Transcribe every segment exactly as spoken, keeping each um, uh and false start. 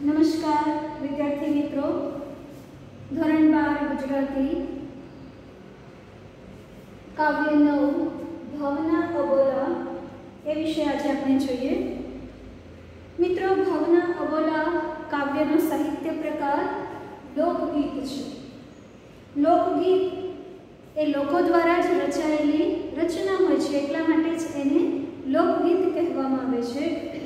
नमस्कार विद्यार्थी मित्रों, धोरण बार गुजराती काव्य नौ भावना अबोला ए विषय आज आपणे जोईए। मित्रों, भावना अबोला काव्यनो साहित्य प्रकार लोकगीत छे। लोकगीत ए लोको द्वारा ज रचायेली रचना होय छे, એટલા માટે જ એને लोकगीत કહેવામાં આવે છે।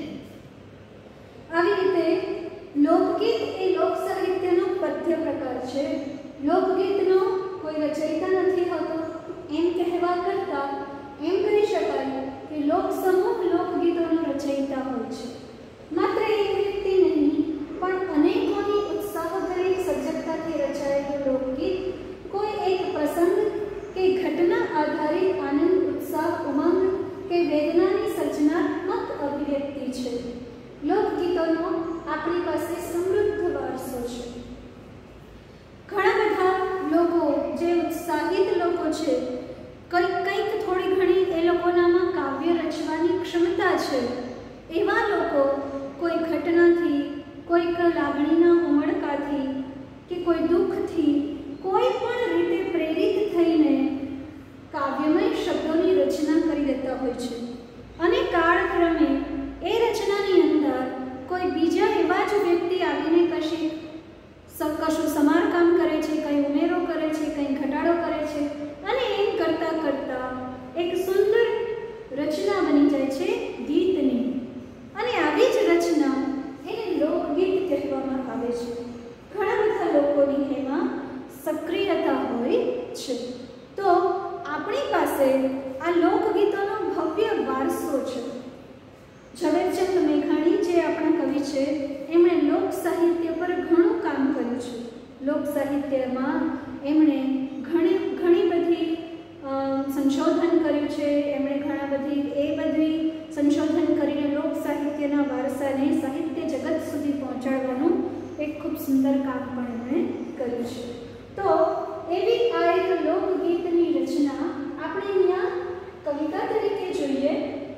આવી રીતે लोकगीत ए लोक साहित्यનો पद्य प्रकार છે। लोकगीतનો કોઈ રચયિતા નથી હોતો એમ કહેવા કરતા એમ કહી શકાય કે લોક સમૂહ લોકગીતોનો રચયિતા હોય છે। માત્ર એક વ્યક્તિ નહીં પણ અનેકોની ઉત્સાહભરી સર્જકતાથી રચાયેલું લોકગીત કોઈ એક પ્રસંગ કે ઘટના આધારિત આનંદ, ઉત્સાહ, ઉમંગ કે વેદનાની સર્જનાત્મક અભિવ્યક્તિ છે। લોકગીતોનો આપણી પાસે સમૃદ્ધ વારસો છે। ઘણા બધા લોકો જે ઉત્સાહિત લોકો છે, કંઈક કંઈક થોડી ઘણી એ લોકોનામાં કાવ્ય રચવાની ક્ષમતા છે, એવા લોકો કોઈ ઘટનાથી, કોઈક લાગણીના ઉમળકાથી કે કોઈ દુઃખથી કોઈ પણ રીતે પ્રેરિત થઈને કાવ્યમય શબ્દોની રચના કરી દેતા હોય છે અને કાળક્રમે એ રચનાની અંદર કોઈ બીજા એવા જ વ્યક્તિ આવીને કશી કશું સમારકામ કરે છે, કંઈ ઉમેરો કરે છે, કંઈ ઘટાડો કરે છે અને એમ કરતાં કરતાં એક સુંદર રચના બની જાય છે ગીતની। અને આવી જ રચના એને લોકગીત કહેવામાં આવે છે। ઘણા બધા લોકોની એમાં સક્રિયતા હોય છે। તો આપણી પાસે આ લોકગીતોનો ભવ્ય વારસો છે। ઝવેરચંદ મેઘાણી જે આપણા કવિ છે, એમણે લોક સાહિત્ય પર ઘણું કામ કર્યું છે। લોક સાહિત્યમાં એમણે ઘણી ઘણી બધી સંશોધન કર્યું છે। એમણે ઘણા બધી એ બધી સંશોધન કરીને લોક સાહિત્યના વારસાને સાહિત્ય જગત સુધી પહોંચાડવાનું એક ખૂબ સુંદર કામ પણ એમણે કર્યું છે। તો એવી આ એક લોકગીતની રચના આપણે અહીંયા કવિતા તરીકે જોઈએ।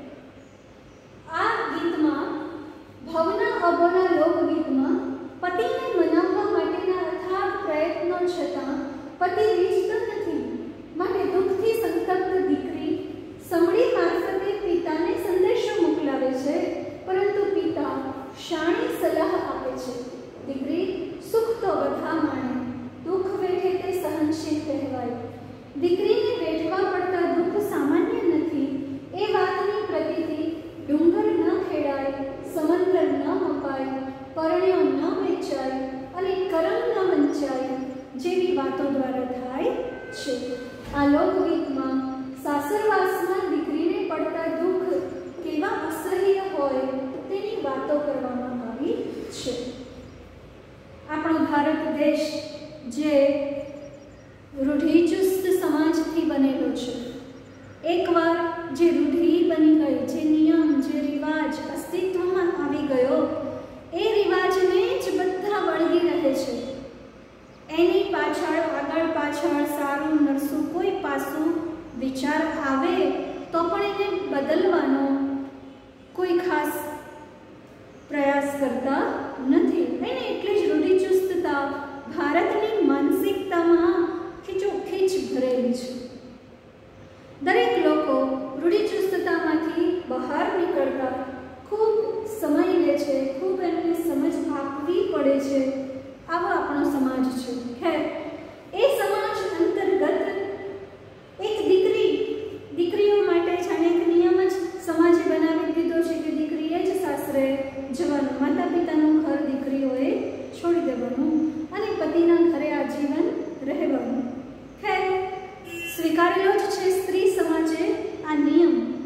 आ गीत में भावना अबोला लोकगीत में पति ने मनाववा माटेना अथाग प्रयत्नों छतां पति રીઝતો નથી, માટે દુઃખથી સંતપ્ત દીકરી સમડી મારફતે પિતાને સંદેશો મોકલાવે છે, પરંતુ પિતા શાણી સલાહ આપે છે। દીકરી સુખ તો બધા માણે, દુઃખ વેઠે તે સહનશીલ કહેવાય। દીકરીને વેઠવા પડતા દુઃખ સામાન્ય નથી, એ વાતની પ્રતીતિ डूंगर न खेड़ाय, समंदर न मपाय, परण्यो न वेचाय अने करम न वंचाय जेवी वातो द्वारा थाय छे। आ लोकगीतमां सासरवासमां दीकरीने पड़ता दुख केवा असह्य होय तेनी वातो करवामां आवी छे। आपणो भारत देश जे रूढ़िचुस्त समाजथी बनेलो छे, एकवार जे रूढ़ि बनी गई, जे नियम, जे रिवाज अस्तित्वमां आवी गयो, ए रिवाजने ज बधा वळगी रहे छे। एनी पाछळ आगळ पाछळ सारू नरसू कोई पासू विचार आवे तो पण एने बदलवानो कोई खास प्रयास करता नथी। एने एटले ज रूढ़िचुस्तता भारतनी मानसिकतामां खीचोखीच भरेली छे। दरेक लोको रूढ़िचुस्ततामांथी बहार निकळता खूब समय ले छे, खूब एमने समझ आपवी पड़े छे। आवो आपणो समाज छे। खैर, ए समाज अंतर्गत एक दीकरी दीकरीओ माटे जाणे एक नियम ज समाजे बनावी दीधो छे के दीकरीए ज सासरे जवानुं, माता पितानुं घर दीकरीओए छोड़ी देवानुं अने पतिना घरे आजीवन रहेवानुं। खैर, स्वीकारेलो ज छे स्त्री समाजे आ नियम।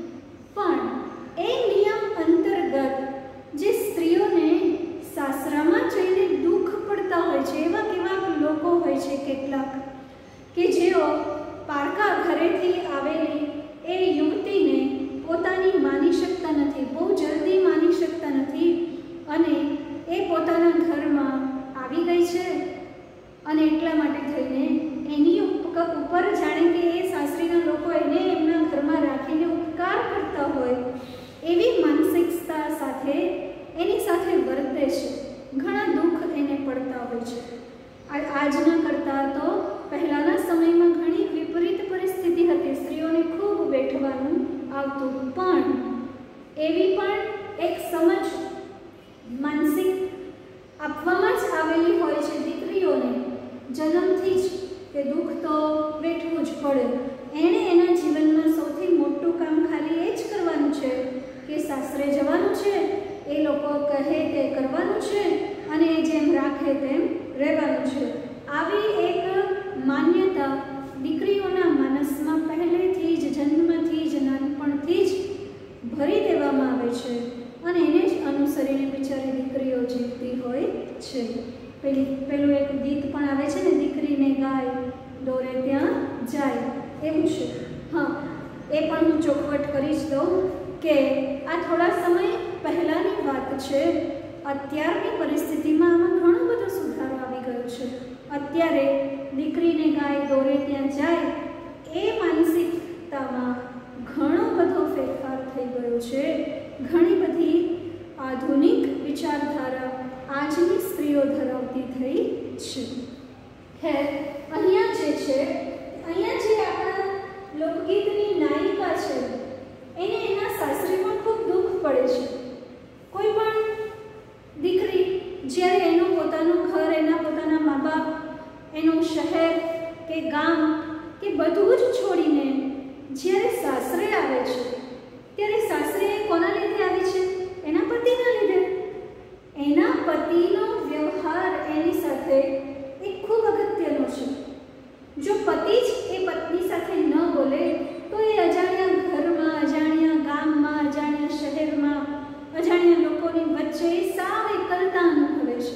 આજના કરતાં તો પહેલાંના સમયમાં ઘણી વિપરીત પરિસ્થિતિ હતી. સ્ત્રીઓને ખૂબ બેઠવાનું આવતું, પણ એવી પણ એક સમજ માનસિક આપવામાં જ આવેલી હોય છે દીકરીઓને જન્મથી જ કે દુઃખ તો વેઠવું જ પડે. એણે એના જીવનમાં સૌથી મોટું કામ ખાલી એ જ કરવાનું છે કે સાસરે જવાનું છે, એ લોકો કહે તે કરવાનું છે અને જેમ રાખે તેમ રહેવાનું છે. આવી એક માન્યતા દીકરીઓના માનસમાં પહેલેથી જ જન્મથી જ નાનપણથી જ ભરી દેવામાં આવે છે અને એને જ અનુસરીને બિચારી દીકરીઓ જીવતી હોય છે. પેલી પેલું એક ગીત પણ આવે છે ને, દીકરીને ગાય દોરે ત્યાં જાય, એવું છે. હા, એ પણ હું ચોખવટ કરી જ દઉં કે આ થોડા સમય પહેલાંની વાત છે. અત્યારની પરિસ્થિતિમાં આમાં ઘણો બધો સુધારો આવી ગયો છે. અત્યારે દીકરીને ગાય દોરે ત્યાં જાય એ માનસિકતામાં ઘણો બધો ફેરફાર થઈ ગયો છે. ઘણી બધી આધુનિક વિચારધારા આજની સ્ત્રીઓ ધરાવતી થઈ છે. ખેર, અહીંયા જે છે, અહીંયા જે આપણા લોકગીતની નાયિકા છે એને એના સાસરીમાં ખૂબ દુઃખ પડે છે. કોઈ પણ દીકરી જ્યારે એનું પોતાનું ઘર, એના પોતાના મા બાપ, એનું શહેર કે ગામ કે બધું જ છોડીને જ્યારે સાસરે આવે છે, ત્યારે સાસરે કોના લીધે આવે છે? એના પતિના લીધે. એના પતિનો વ્યવહાર એની સાથે એ ખૂબ અગત્યનો છે. જો પતિ જ એ પત્ની સાથે ન બોલે તો એ અજાણ્યા ઘરમાં, અજાણ્યા ગામમાં, અજાણ્યા શહેરમાં, અજાણ્યા લોકોની વચ્ચે સાવ એકલતા અનુભવે છે.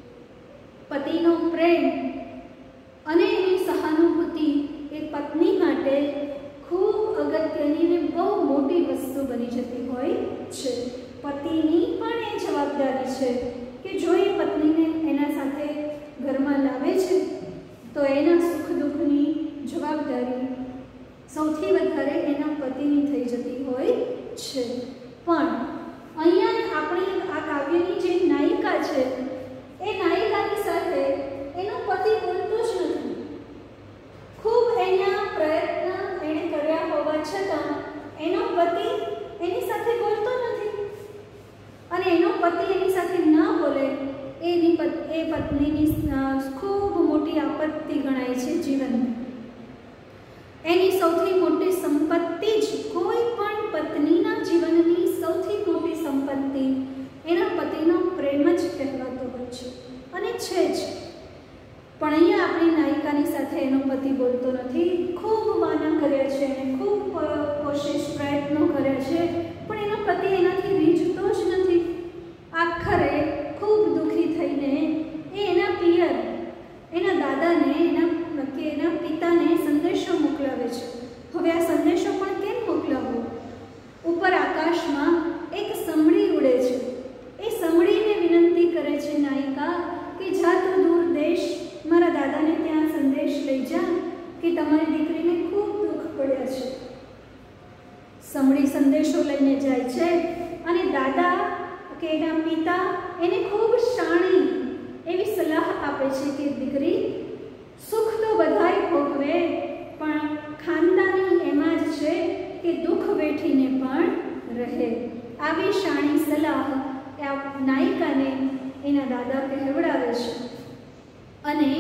પતિનો પ્રેમ અને એની સહાનુભૂતિ એ પત્ની માટે ખૂબ અગત્યની અને બહુ મોટી વસ્તુ બની જતી હોય છે. પતિની પણ એ જવાબદારી છે કે જો એ પત્નીને એના સાથે ઘરમાં લાવે છે તો એના સુખ દુઃખની જવાબદારી સૌથી વધારે એના પતિની થઈ જતી હોય છે. પણ અહીંયા આપણી આ કાવ્યની જે નાયિકા છે એ નાયિકાની સાથે એનો પતિ બોલતો જ નથી. ખૂબ એના પ્રયત્ન એણે કર્યા હોવા છતાં એનો પતિ એની સાથે બોલતો નથી અને એનો પતિ એની સાથે ન બોલે એની એ પત્નીની ખૂબ મોટી આપત્તિ ગણાય છે જીવનમાં. એની સૌથી મોટી સંપત્તિ જ, કોઈ પણ પત્નીના જીવનની સૌથી મોટી સંપત્તિ એના પતિનો પ્રેમ જ કહેવાતો હોય છે અને છે જ. પણ અહીંયા આપણી નાયિકાની સાથે એનો પતિ બોલતો નથી. ખૂબ વાના કર્યા છે, એને ખૂબ કોશિશ પ્રયત્નો કર્યા છે, પણ એનો પતિ એનાથી રીઝતો જ નથી. આખરે ખૂબ દુઃખી થઈને એ એના પિયર, એના દાદાને, એના કે એના પિતાને સંદેશો મોકલાવે છે. હવે આ સંદેશો પણ કેમ મોકલાવવો? ઉપર આકાશમાં એક સમડી ઉડે છે. એ સમડીને વિનંતી કરે છે નાયિકા કે જા તું દૂર દેશ, મારા દાદાને ત્યાં સંદેશ લઈ જા કે તમારી દીકરીને ખૂબ દુઃખ પડ્યા છે. સમડી સંદેશો લઈને જાય છે અને દાદા કે એના પિતા એને ખૂબ શાણી એવી સલાહ આપે છે કે દીકરી, સુખ તો બધાય ભોગવે, પણ ખાનદાની એમાં જ છે કે દુઃખ વેઠીને પણ રહે. આવી શાણી સલાહ આ નાયિકાને એના દાદા કહેવડાવે છે. અને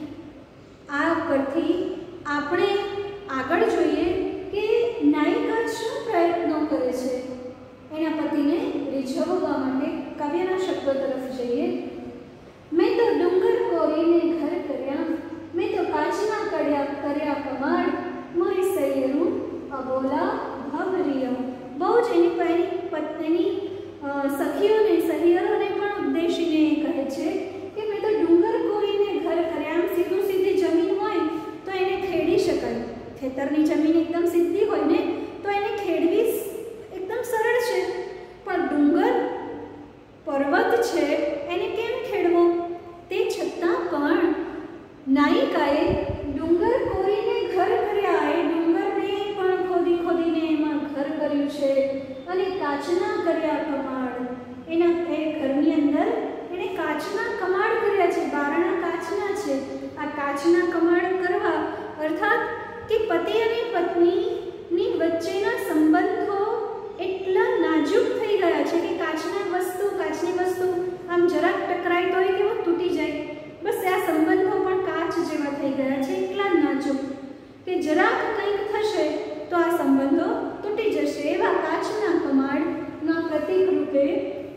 આ પરથી આપણે આગળ જોઈએ કે નાયિકા શું પ્રયત્નો કરે છે એના પતિને રીઝવવા માટે. કાવ્યના શબ્દો તરફ જઈએ. મેં તો ડુંગર કોરીને ઘર કર્યા, મેં તો કાચના કડ્યા કર્યા કમાડ, મારી સૈયરું અબોલા ભવરિયા. બહુ જ એની એની પત્નીની સખીઓને, સહિયરોને પણ ઉદ્દેશીને કહે છે કે મેં તો ડુંગર કોરીને ઘર કર્યા. આમ સીધું સીધી જમીન હોય તો એને ખેડી શકાય. ખેતરની જમીન એકદમ સીધી હોય ને તો એને ખેડવી એકદમ સરળ છે, પણ ડુંગર પર્વત છે એને કેમ ખેડવો? તે છતાં પણ નાયિકાએ ડુંગર કોરીને ઘર કર્યા. એ ડુંગરને પણ ખોદી ખોદીને એમાં ઘર કર્યું છે અને કાચના કર્યા કમાડ. એના એ ઘરની અંદર એણે કાચના કમાડ કર્યા છે, બારણા કાચના છે. આ કાચના કમાડ કરવા અર્થાત કે પતિ અને પત્નીની વચ્ચેના સંબંધો એટલા નાજુક થઈ ગયા છે કે કાચના વસ્તુ કાચની વસ્તુ આમ જરાક ટકરાય તો એ કેવો તૂટી જાય, બસ આ સંબંધો પણ કાચ જેવા થઈ ગયા છે, એટલા નાજુક કે જરાક કંઈક થશે તો આ સંબંધો તૂટી જશે. એવા કાચના કમાડના પ્રતીક રૂપે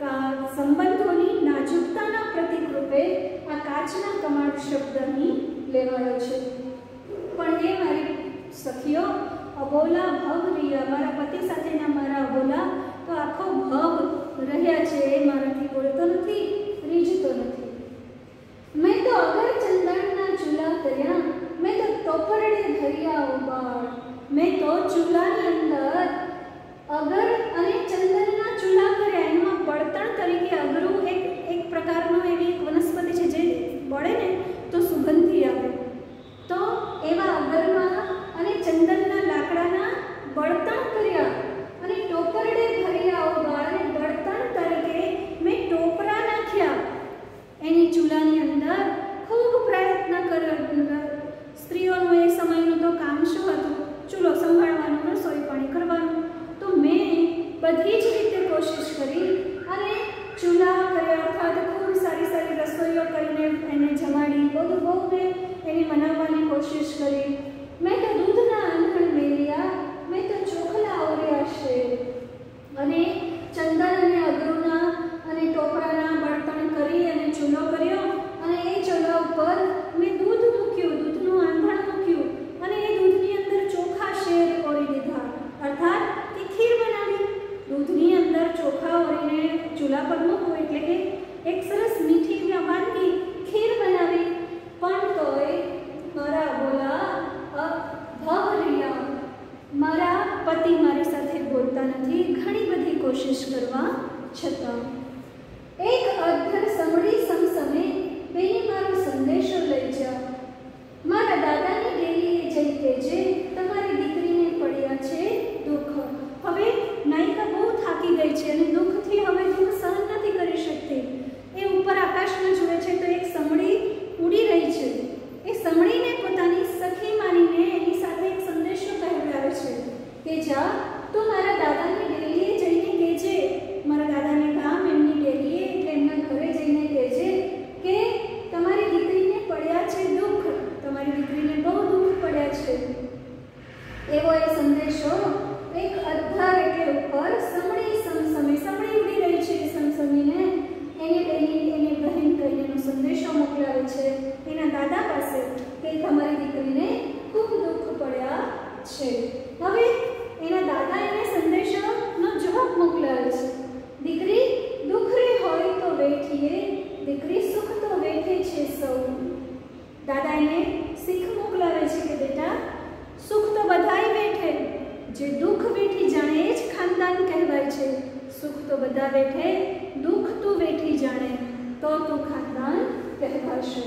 સંબંધોની નાજુકતાના પ્રતીક રૂપે આ કાચના કમાડ શબ્દ અહીં લેવાયો છે. પણ એ મારી સખીઓ અબોલા ભવ રહ્યા, મારા પતિ સાથેના મારા અબોલા તો આખો ભવ રહ્યા છે, એ મારાથી બોલતો નથી, રીઝતો નથી. મેં તો અગર ચંદનના ચૂલા કર્યા, મેં તો ટોપરડે ભર્યા ઉબાળ, મેં તો ચૂલાની અંદર અગર અને ચંદનના ચૂલા કર્યા. એમાં બળતણ તરીકે અગરું એક એક પ્રકારનો એવી એક વનસ્પતિ છે જે બળે ને તો સુગંધી આવે, તો એવા અગરમાં અને ચંદનના લાકડાના બળતણ કર્યા અને ટોપરડે ભર્યા ઉબાળ, અને બળતણ તરીકે મેં ટોપરા નાખ્યા એની ચૂલાની અંદર. ખૂબ પ્રયત્ન કર્યો. સ્ત્રીઓનું એ સમયનું તો કામ શું હતું? ચૂલો સંભાળવાનું, રસોઈ પાણી કરવાનું. તો મેં બધી જ રીતે કોશિશ કરી અને ચૂલા કર્યા, અર્થાત ખૂબ સારી સારી રસોઈઓ કરીને એને જમાડી, બધું બહુ મેં એની મનાવવાની કોશિશ કરી. મેં તો દૂધના આંધણ મેળ્યા, મેં તો ચોખલા ઓર્યા છે, અને ચંદન અને અગરુના અને ટોપરાના બળતણ કરી અને ચૂલો કર્યો, અને એ ચૂલા ઉપર મેં દૂધ મૂક્યું, દૂધનું આંધણ મૂક્યું, અને એ દૂધની અંદર ચોખા શેર ઓરી દીધા, અર્થાત કે ખીર બનાવી. દૂધની અંદર ચોખા ઓરીને ચૂલા પર મૂકવું એટલે કે એક સરસ મીઠી વાનગી ખીર બનાવી. પણ તોય મારા બોલા ભવ રહ્યા, મારા પતિ મારી સાથે બોલતા નથી, ઘણી બધી કોશિશ કરવા છતાં. એક અધર સમડી સમસમે બેની મારો સંદેશો લઈ જા, મારા દાદાની ડેલીએ જઈ કહેજે તમારી દીકરીને પડ્યા છે દુઃખ. હવે નાયિકા બહુ થાકી ગઈ છે અને દુઃખથી હવે દુઃખ સહન નથી કરી શકતી. એ ઉપર આકાશમાં જુએ છે તો એક સમડી ઉડી રહી છે. એ સમડીને પોતાની સખી માનીને એની સાથે એક સંદેશો કહેવડાવે છે કે જા તું મારા દાદાની ડેલીએ જઈને કહેજે, મારા દાદાને ગામ એમની ડેલીએ એટલે એમના ઘરે જઈને કહેજે કે તમારી દીકરીને પડ્યા છે દુઃખ, તમારી દીકરીને બહુ દુઃખ પડ્યા છે. એવો એ સંદેશો એક અધર એટલે ઉપર સમડી સમસમે, સમડી ઉડી રહી છે સમસમીને એને એની એની બહેન કહીને એનો સંદેશો મોકલાવે છે એના દાદા પાસે કે તમારી દીકરીને ખૂબ દુઃખ પડ્યા છે. હવે એના દાદા એને સંદેશોનો જવાબ મોકલાવે છે. દીકરી દુઃખ રે હોય તો વેઠીએ, દીકરી સુખ તો વેઠે છે સૌ. દાદા એને શીખ મોકલાવે છે કે બેટા સુખ તો બધાય વેઠે, જે દુઃખ વેઠી જાણે એ જ ખાનદાન કહેવાય છે. સુખ તો બધા વેઠે, દુઃખ તું વેઠી જાણે તો તું ખાનદાન કહેવાશે.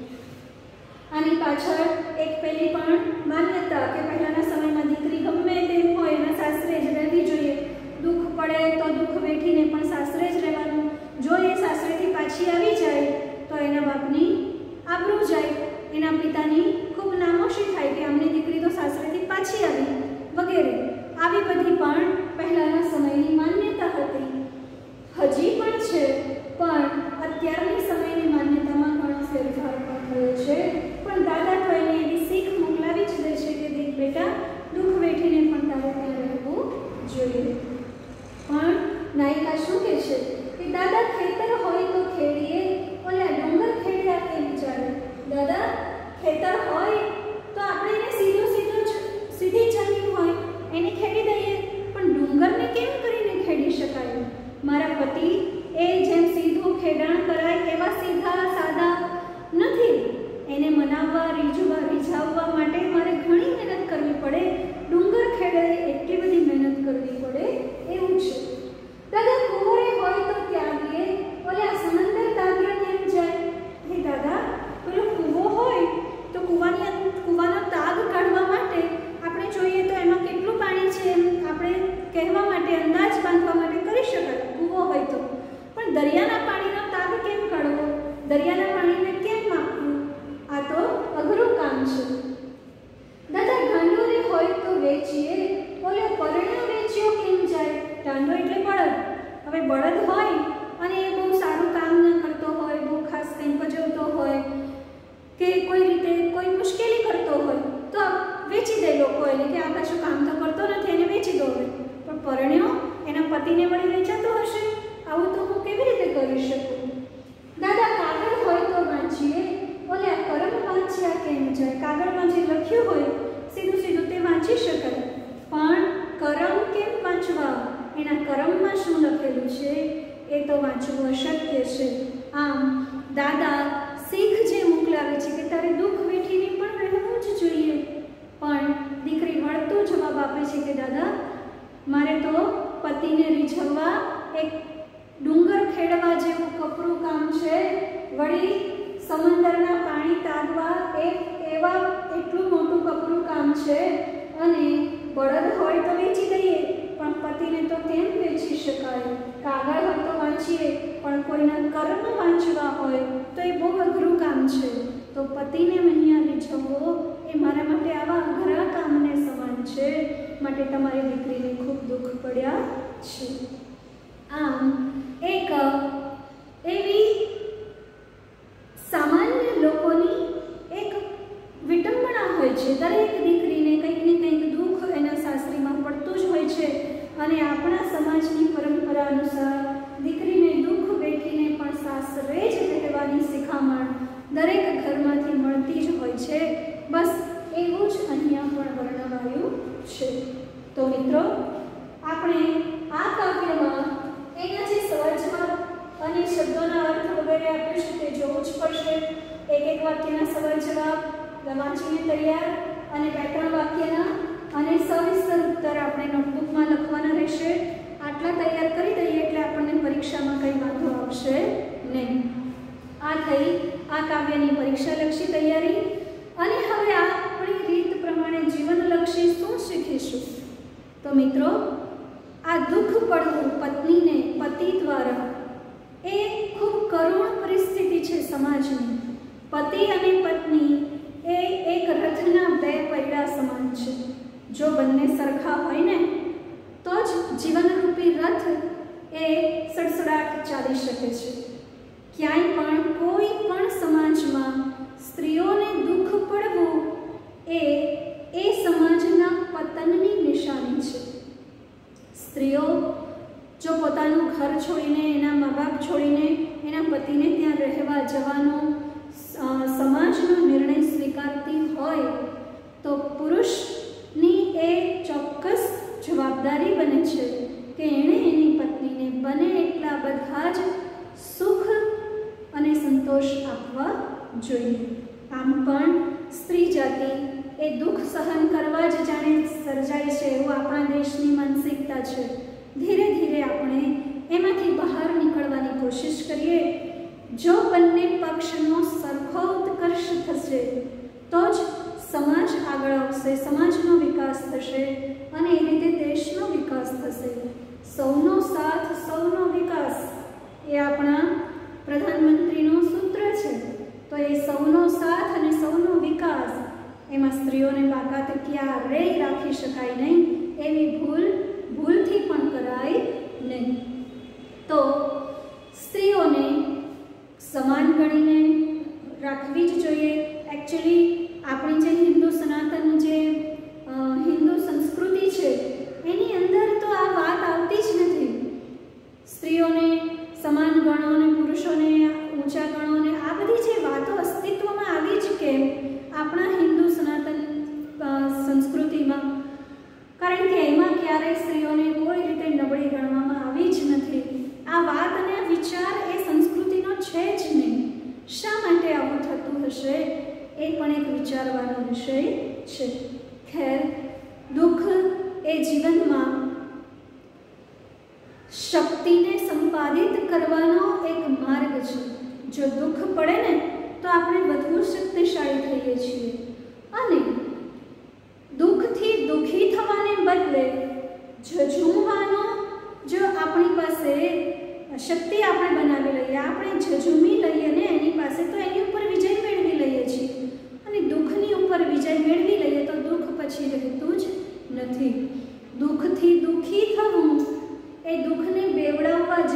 આની પાછળ એક પેલી પણ માન્યતા કે પહેલાના સમયમાં દીકરી ગમે તેમ હોય એના સાસરે જ રહેવી જોઈએ. દુઃખ પડે તો દુઃખ વેઠીને પણ સાસરે જ રહેવાનું. જો એ સાસરેથી પાછી આવી જાય તો એના બાપની આબરૂ જાય, એના પિતાની ખૂબ નામોશી થાય કે અમની દીકરી તો સાસરેથી પાછી આવી વગેરે. આવી બધી પણ પહેલાના સમયની માન્યતા હતી, હજી પણ છે. પણ અત્યારની સમયની માન્યતામાં ઘણો ફેરફાર પણ થયો છે. પણ દાદા તો એને એવી શીખ મોકલાવી જ દે છે કે દેખ બેટા દુઃખ વેઠીને પણ તારે ત્યાં રહેવું જોઈએ. પણ નાયિકા શું કહે છે કે દાદા ખેતર હોય તો ખેડીએ, ઓલા ડુંગર ખેડ્યા કેમ ચાલે? દાદા ખેતર હોય તો આપણે એને સીધું સીધું સીધી જમીન હોય એને ખેડી દઈએ, પણ ડુંગરને કેમ કરીને ખેડી શકાય? મારા પતિ એ જેમ સીધું ખેડાણ કરાય એવા સીધા સાદા નથી. એને મનાવવા, રીઝવવા, રીઝાવવા માટે મારે ઘણી મહેનત કરવી પડે. ડુંગર ખેડે એટલી બધી મહેનત કરવી પડે એવું છે. દાદા કુંવરે હોય તો ત્યાગીએ, ઓલા સમંદર તાગ્યા કેમ જાય? હે દાદા પેલો કૂવો હોય તો કૂવાની કૂવાનો તાગ કાઢવા માટે આપણે જોઈએ તો એમાં કેટલું પાણી છે એમ આપણે કહેવા માટે, અંદાજ બાંધવા માટે કરી શકાય કૂવો હોય તો. પણ દરિયાના પાણીનો તાગ કેમ કાઢવો? દરિયાના પાણીને કેમ માપવું? આ તો હવે બળદ હોય અને એ બહુ સારું કામ ન કરતો હોય, બહુ ખાસ કંઈ પજવતો હોય કે કોઈ રીતે કોઈ મુશ્કેલી કરતો હોય તો વેચી દે લોકો એને કે આ પાછું કામ તો કરતો નથી, એને વેચી દો. પણ પરણ્યો એના પતિને વળી વેચાતો હશે, આવું તો હું કેવી રીતે કરી શકું? દાદા કાગળ હોય તો વાંચીએ, ઓલે આ કરમ વાંચ્યા કેમ જાય? કાગળમાં જે લખ્યું હોય સીધું સીધું તે વાંચી શકાય, પણ કરમ કેમ વાંચવા? એના કરમમાં શું લખેલું છે એ તો વાંચવું અશક્ય છે. આમ દાદા શીખ જે મોકલાવે છે કે તારે દુઃખ વેઠીને પણ રહેવું જ જોઈએ, પણ દીકરી વળતો જવાબ આપે છે કે દાદા મારે તો પતિને રીઝવવા એક ડુંગર ખેડવા જેવું કપરું કામ છે, વળી સમંદરના પાણી તાગવા એ એવા એટલું મોટું કપરું કામ છે, અને બળદ હોય તો વેચી દઈએ પણ પતિને તો કેમ વેચી શકાય? કાગળ હોય તો વાંચીએ પણ કોઈના કર્મ વાંચવા હોય તો એ બહુ અઘરું કામ છે. તો પતિને અહીંયા રીઝવવો એ મારા માટે આવા અઘરા કામને સમાન છે, માટે તમારી દીકરીને ખૂબ દુઃખ પડ્યા છે. આમ એક એવી સામાન્ય લોકોની એક વિટંબણા હોય છે. દરેક દીકરીને કંઈક ને કંઈક દુઃખ એના સાસરીમાં પડતું જ હોય છે, અને આપણા સમાજની પરંપરા અનુસાર દીકરીને દુઃખ વેઠીને પણ સાસરે જ રહેવાની શિખામણ દરેક ઘરમાંથી મળતી જ હોય છે. બસ એવું જ અહીંયા પણ વર્ણવાયું છે. તો મિત્રો આપણે આ કાવ્યમાં એના જે સવાલ જવાબ અને શબ્દોના અર્થ વગેરે આપ્યું છે તે જોવું જ પડશે. એક એક વાક્યના સવાલ જવાબ વાંચીને તૈયાર, અને બે ત્રણ વાક્યના અને સવિસ્તર ઉત્તર આપણે નોટબુકમાં લખવાના રહેશે. આટલા તૈયાર કરી દઈએ એટલે આપણને પરીક્ષામાં કંઈ વાંધો આવશે નહીં. આ થઈ આ કાવ્યની પરીક્ષાલક્ષી તૈયારી. અને હવે આપણી રીત પ્રમાણે જીવનલક્ષી શું શીખીશું? તો મિત્રો આ દુઃખ પડવું પત્નીને પતિ દ્વારા એ ખૂબ કરુણ પરિસ્થિતિ છે સમાજની. પતિ અને પત્ની એ એક રથના બે પૈડા સમાન છે. જો બંને સરખા હોય ને તો જ જીવનરૂપી રથ એ સડસડાટ ચાલી શકે છે. ક્યાંય પણ કોઈ પણ સમાજમાં સ્ત્રીઓને દુઃખ પડવું એ એ સમાજના પતનની નિશાની છે. સ્ત્રીઓ જો પોતાનું ઘર છોડીને, એના મા બાપ છોડીને એના પતિને ત્યાં રહેવા જવાનો સમાજનો નિર્ણય સ્વીકારતી હોય તો પુરુષની એ ચોક્કસ જવાબદારી બને છે કે એણે એની પત્નીને બને એટલા બધા જ સુખ અને સંતોષ આપવા જોઈએ. આમ પણ સ્ત્રી જાતિ એ દુઃખ સહન કરવા જ જાણે સર્જાય છે એવું આપણા દેશની માનસિકતા છે. ધીરે ધીરે આપણે એમાંથી બહાર નીકળવાની કોશિશ કરીએ. જો બંને પક્ષનો સરખો ઉત્કર્ષ થશે તો જ સમાજ આગળ આવશે, સમાજનો વિકાસ થશે, અને એ રીતે દેશનો વિકાસ થશે. સૌનો સાથ સૌનો વિકાસ એ આપણા પ્રધાનમંત્રીનું સૂત્ર છે. તો એ સૌનો સાથ અને સૌનો વિકાસ એમાં સ્ત્રીઓને બાકાત ક્યારેય રાખી શકાય નહીં. એવી ભૂલ ભૂલથી પણ કરાય નહીં. તો સ્ત્રીઓને સમાન ગણીને રાખવી જ જોઈએ. એકચ્યુઅલી આપણી જે હિન્દુ સનાતન જે હિન્દુ સંસ્કૃતિ છે એની અંદર તો આ વાત આવતી જ નથી. સ્ત્રીઓને સમાન ગણો અને પુરુષોને ઊંચા ગણો ને આ બધી જે વાતો અસ્તિત્વમાં આવી જ કેમ આપણા હિન્દુ સનાતન સંસ્કૃતિમાં? કારણ કે એમાં ક્યારેય સ્ત્રીઓને કોઈ રીતે નબળી ગણવામાં આવી જ નથી. આ વાત અને આ વિચાર એ સંસ્કૃતિનો છે જ નહીં. શા માટે આવું થતું હશે એ પણ એક વિચારવાનો વિષય છે. ખેર, દુઃખ એ જીવનમાં શક્તિને સંપાદિત કરવાનો એક માર્ગ છે. જો દુઃખ પડે ને તો આપણે વધુ શક્તિશાળી થઈએ છીએ, અને દુઃખથી દુઃખી થવાને બદલે ઝઝૂમવાનો જો આપણી પાસે શક્તિ આપણે બનાવી લઈએ, આપણે ઝઝૂમી લઈએ ને એની પાસે, તો એની ઉપર વિજય મેળવી લઈએ છીએ. અને દુઃખની ઉપર વિજય મેળવી લઈએ તો દુઃખ પછી રહેતું જ નથી. દુઃખથી દુઃખી થવું એ દુઃખને બેવડાવવા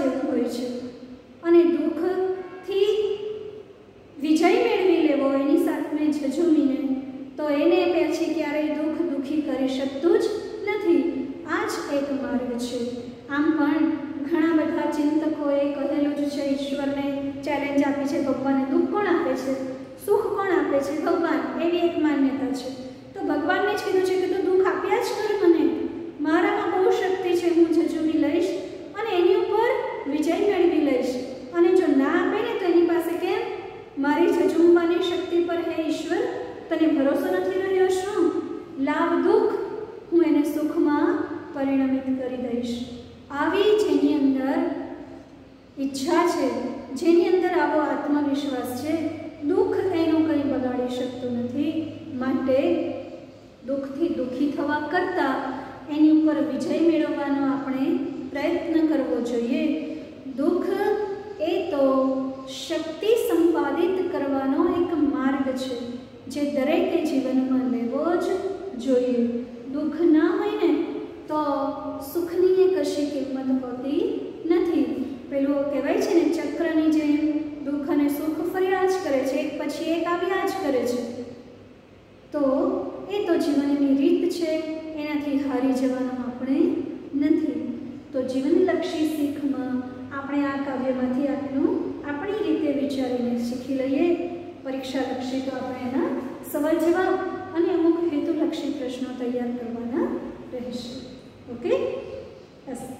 आम पण घणा बधा चिंतकोए कहेलुं ज छे, ईश्वरने चेलेंज आपी छे, भगवाने दुख कोण आपे छे, सुख कोण आपे छे, भगवान, एवी एक मान्यता छे। तो भगवानने ज कीधुं छे के तो दुख आप्या ज करे मने, मारामां बहु शक्ति छे, हूँ झजूमी लईश अने एनी उपर विजय मेळवी लईश, अने जो ना आपे ने तो एनी पासे केम मारी झजूमवानी शक्ति पर हे ईश्वर तने भरोસો નથી રહ્યો શું? લાવ દુઃખ, હું એને સુખમાં પરિણમિત કરી દઈશ। આવી જેની અંદર ઈચ્છા છે, જેની અંદર આવો આત્મવિશ્વાસ છે, દુઃખ એનું કંઈ બગાડી શકતું નથી। માટે દુઃખથી દુઃખી થવા કરતાં એની ઉપર વિજય મેળવવાનો આપણે પ્રયત્ન કરવો જોઈએ। દુઃખ એ તો શક્તિ સંપાદિત કરવાનો એક માર્ગ છે, જે દરેકે જીવનમાં લેવો જ જોઈએ। દુઃખ ના હોય ને તો સુખની એ કશી કિંમત હોતી નથી। પેલું કહેવાય છે ને, ચક્રની જેમ દુઃખ અને સુખ ફર્યા જ કરે છે, એક પછી એક આવ્યા જ કરે છે। તો એ તો જીવનની રીત છે, એનાથી હારી જવાનું આપણે નથી। તો જીવનલક્ષી શીખમાં આપણે આ કાવ્યમાંથી આટલું આપણી રીતે વિચારીને શીખી લઈએ। પરીક્ષાલક્ષી તો આપણે એના સવાલ જવાબ અને અમુક હેતુલક્ષી પ્રશ્નો તૈયાર કરવાના રહેશે। ઓકે, બસ।